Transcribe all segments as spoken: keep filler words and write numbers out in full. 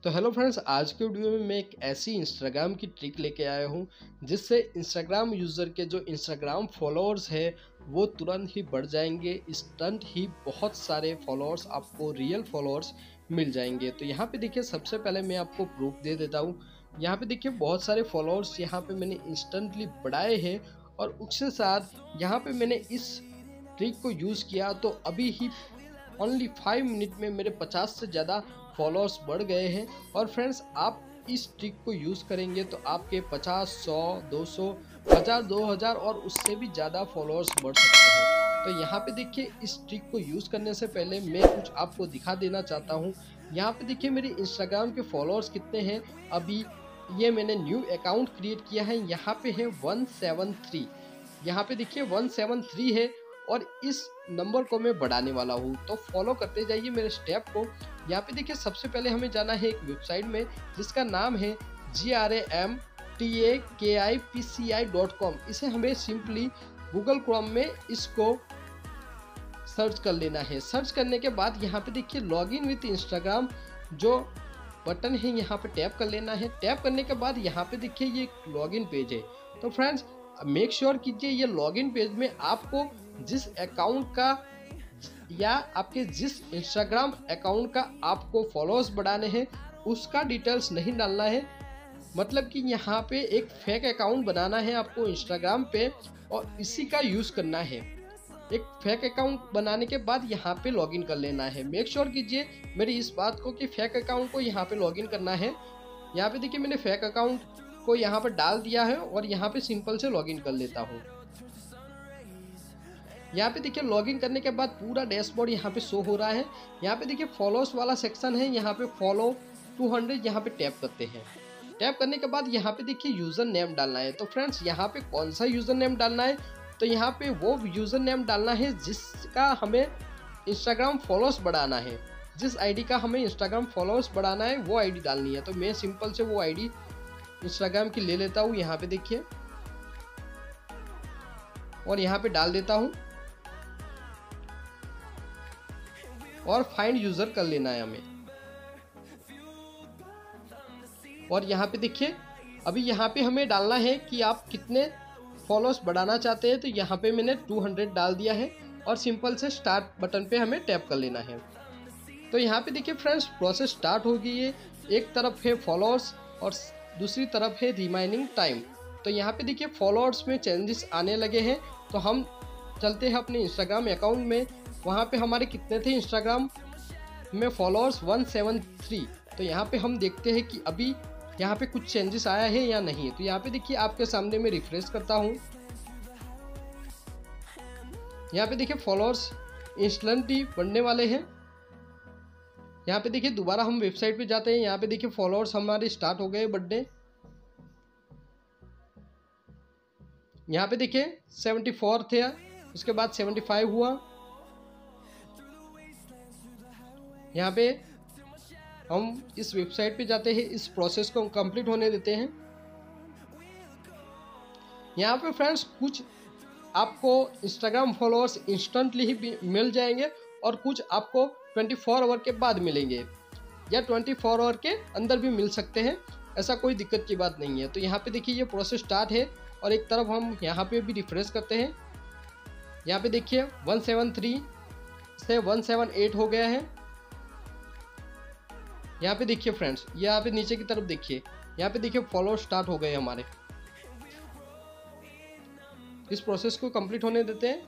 तो hello friends, आज के वीडियो में मैं एक ऐसी इंस्टाग्राम की ट्रिक लेके आया हूँ जिससे इंस्टाग्राम यूज़र के जो इंस्टाग्राम फॉलोअर्स है वो तुरंत ही बढ़ जाएंगे। इंस्टेंट ही बहुत सारे फॉलोअर्स आपको रियल फॉलोअर्स मिल जाएंगे। तो यहाँ पे देखिए, सबसे पहले मैं आपको प्रूफ दे देता हूँ। यहाँ पे देखिए, बहुत सारे फॉलोअर्स यहाँ पे मैंने इंस्टेंटली बढ़ाए हैं और उसके साथ यहाँ पे मैंने इस ट्रिक को यूज़ किया तो अभी ही ओनली फाइव मिनट में मेरे पचास से ज़्यादा फॉलोअर्स बढ़ गए हैं। और फ्रेंड्स, आप इस ट्रिक को यूज़ करेंगे तो आपके पचास, सौ, दो सौ, हज़ार, दो हज़ार और उससे भी ज़्यादा फॉलोअर्स बढ़ सकते हैं। तो यहाँ पे देखिए, इस ट्रिक को यूज़ करने से पहले मैं कुछ आपको दिखा देना चाहता हूँ। यहाँ पे देखिए, मेरे इंस्टाग्राम के फॉलोअर्स कितने हैं। अभी ये मैंने न्यू अकाउंट क्रिएट किया है, यहाँ पे है वन सेवन थ्री। यहाँ पे देखिए वन सेवन थ्री है और इस नंबर को मैं बढ़ाने वाला हूँ। तो फॉलो करते जाइए मेरे स्टेप को। यहाँ पे देखिए, सबसे पहले हमें जाना है एक वेबसाइट में जिसका नाम है G R A M T A K I P C I dot com. इसे हमें सिंपली गूगल क्रोम में इसको सर्च कर लेना है। सर्च करने के बाद यहाँ पे देखिए लॉगिन विथ इंस्टाग्राम जो बटन है यहाँ पे टैप कर लेना है। टैप करने के बाद यहाँ पे देखिए ये लॉगिन पेज है। तो फ्रेंड्स, मेक श्योर कीजिए ये लॉगिन पेज में आपको जिस अकाउंट का या आपके जिस इंस्टाग्राम अकाउंट का आपको फॉलोअर्स बढ़ाने हैं उसका डिटेल्स नहीं डालना है। मतलब कि यहाँ पे एक फेक अकाउंट बनाना है आपको इंस्टाग्राम पे और इसी का यूज़ करना है। एक फेक अकाउंट बनाने के बाद यहाँ पे लॉगिन कर लेना है। मेक श्योर कीजिए मेरी इस बात को कि फेक अकाउंट को यहाँ पे लॉगिन करना है। यहाँ पे देखिए मैंने फेक अकाउंट को यहाँ पे डाल दिया है और यहाँ पे सिंपल से लॉगिन कर लेता हूँ। यहाँ पे देखिए लॉगिन करने के बाद पूरा डैशबोर्ड यहाँ पे शो हो रहा है। यहाँ पे देखिए फॉलोअर्स वाला सेक्शन है, यहाँ पे फॉलो टू हंड्रेड यहाँ पे टैप करते हैं। टैप करने के बाद यहाँ पे देखिए यूज़र नेम डालना है। तो फ्रेंड्स, यहाँ पे कौन सा यूज़र नेम डालना है, तो यहाँ पे वो यूज़र नेम डालना है जिसका हमें इंस्टाग्राम फॉलोअर्स बढ़ाना है। जिस आईडी का हमें इंस्टाग्राम फॉलोअर्स बढ़ाना है वो आईडी डालनी है। तो मैं सिंपल से वो आईडी इंस्टाग्राम की ले लेता हूँ यहाँ पे देखिए और यहाँ पे डाल देता हूँ और फाइंड यूज़र कर लेना है हमें। और यहाँ पे देखिए अभी यहाँ पे हमें डालना है कि आप कितने फॉलोअर्स बढ़ाना चाहते हैं। तो यहाँ पे मैंने टू हंड्रेड डाल दिया है और सिंपल से स्टार्ट बटन पे हमें टैप कर लेना है। तो यहाँ पे देखिए फ्रेंड्स, प्रोसेस स्टार्ट हो गई है। एक तरफ है फॉलोअर्स और दूसरी तरफ है रिमाइनिंग टाइम। तो यहाँ पे देखिए फॉलोअर्स में चेंजेस आने लगे हैं। तो हम चलते हैं अपने इंस्टाग्राम अकाउंट में। वहाँ पे हमारे कितने थे इंस्टाग्राम में फॉलोअर्स, वन सेवन थ्री। तो यहाँ पे हम देखते हैं कि अभी यहाँ पे कुछ चेंजेस आया है या नहीं। तो यहाँ पे देखिए आपके सामने मैं रिफ्रेश करता हूँ। यहाँ पे देखिए फॉलोअर्स इंस्टेंटली बढ़ने वाले हैं। यहाँ पे देखिए दोबारा हम वेबसाइट पे जाते हैं। यहाँ पे देखिए फॉलोअर्स हमारे स्टार्ट हो गए बढ़ने। यहाँ पे देखिए सेवेंटी फोर थे, उसके बाद सेवेंटी फाइव हुआ। यहाँ पे हम इस वेबसाइट पे जाते हैं, इस प्रोसेस को कंप्लीट होने देते हैं। यहाँ पे फ्रेंड्स कुछ आपको इंस्टाग्राम फॉलोअर्स इंस्टेंटली ही मिल जाएंगे और कुछ आपको चौबीस आवर के बाद मिलेंगे या चौबीस आवर के अंदर भी मिल सकते हैं। ऐसा कोई दिक्कत की बात नहीं है। तो यहाँ पे देखिए ये प्रोसेस स्टार्ट है और एक तरफ हम यहाँ पे भी रिफ्रेश करते हैं। यहाँ पे देखिए वन सेवन थ्री से वन सेवन एट हो गया है। यहाँ पे देखिए फ्रेंड्स, यहाँ पे नीचे की तरफ देखिए, यहाँ पे देखिए फॉलो स्टार्ट हो गए हमारे। इस प्रोसेस को कंप्लीट होने देते हैं।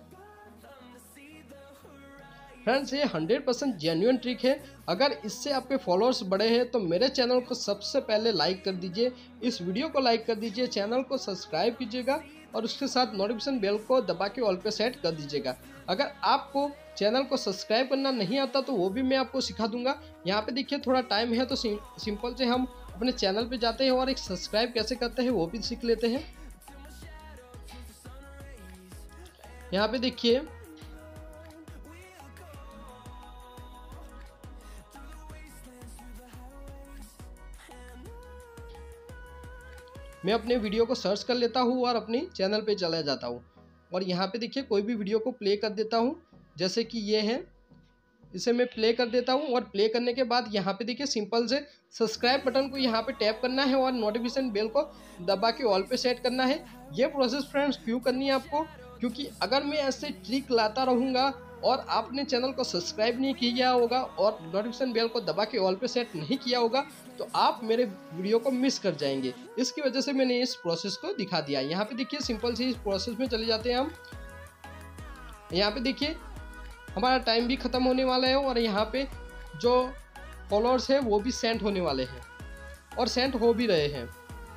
फ्रेंड्स, ये हंड्रेड परसेंट जेन्युइन ट्रिक है। अगर इससे आपके फॉलोअर्स बढ़े हैं तो मेरे चैनल को सबसे पहले लाइक कर दीजिए, इस वीडियो को लाइक कर दीजिए, चैनल को सब्सक्राइब कीजिएगा और उसके साथ नोटिफिकेशन बेल को दबा के ऑल पे सेट कर दीजिएगा। अगर आपको चैनल को सब्सक्राइब करना नहीं आता तो वो भी मैं आपको सिखा दूंगा। यहाँ पे देखिए थोड़ा टाइम है तो सिंपल से हम अपने चैनल पे जाते हैं और एक सब्सक्राइब कैसे करते हैं वो भी सीख लेते हैं। यहाँ पे देखिए मैं अपने वीडियो को सर्च कर लेता हूँ और अपनी चैनल पे चला जाता हूँ और यहाँ पे देखिए कोई भी वीडियो को प्ले कर देता हूँ। जैसे कि ये है इसे मैं प्ले कर देता हूँ और प्ले करने के बाद यहाँ पे देखिए सिंपल से सब्सक्राइब बटन को यहाँ पे टैप करना है और नोटिफिकेशन बेल को दबा के ऑल पे सेट करना है। ये प्रोसेस फ्रेंड्स क्यों करनी है आपको, क्योंकि अगर मैं ऐसे ट्रिक लाता रहूँगा और आपने चैनल को सब्सक्राइब नहीं किया होगा और नोटिफिकेशन बेल को दबा के ऑल पे सेट नहीं किया होगा तो आप मेरे वीडियो को मिस कर जाएंगे। इसकी वजह से मैंने इस प्रोसेस को दिखा दिया। यहाँ पे देखिए सिंपल से इस प्रोसेस में चले जाते हैं हम। यहाँ पे देखिए हमारा टाइम भी ख़त्म होने वाला है और यहाँ पे जो फॉलोअर्स है वो भी सेंड होने वाले हैं और सेंड हो भी रहे हैं।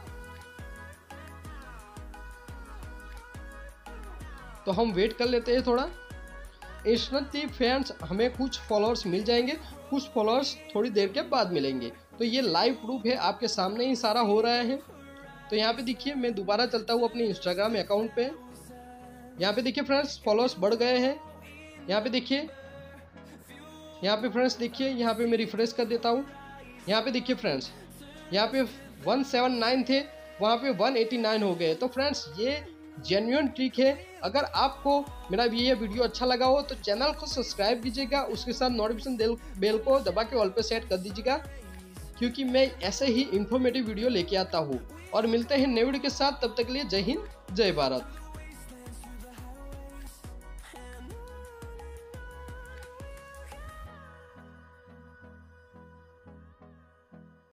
तो हम वेट कर लेते हैं थोड़ा। इंस्टेंटली फ्रेंड्स हमें कुछ फॉलोअर्स मिल जाएंगे, कुछ फॉलोअर्स थोड़ी देर के बाद मिलेंगे। तो ये लाइव प्रूफ है, आपके सामने ही सारा हो रहा है। तो यहाँ पे देखिए मैं दोबारा चलता हूँ अपने इंस्टाग्राम अकाउंट पे। यहाँ पे देखिए फ्रेंड्स फॉलोअर्स बढ़ गए हैं। यहाँ पे देखिए, यहाँ पे फ्रेंड्स देखिए, यहाँ पे मैं रिफ्रेश कर देता हूँ। यहाँ पे देखिए फ्रेंड्स, यहाँ पे वन सेवन नाइन थे, वहाँ पे वन एटी नाइन हो गए। तो फ्रेंड्स ये जेन्युइन ट्रिक है। अगर आपको मेरा ये वीडियो अच्छा लगा हो तो चैनल को सब्सक्राइब कीजिएगा, उसके साथ नोटिफिकेशन बेल को दबा के ऑल पे सेट कर दीजिएगा, क्योंकि मैं ऐसे ही इंफॉर्मेटिव वीडियो लेके आता हूँ। और मिलते हैं नए वीडियो के साथ, तब तक के लिए जय हिंद जय भारत।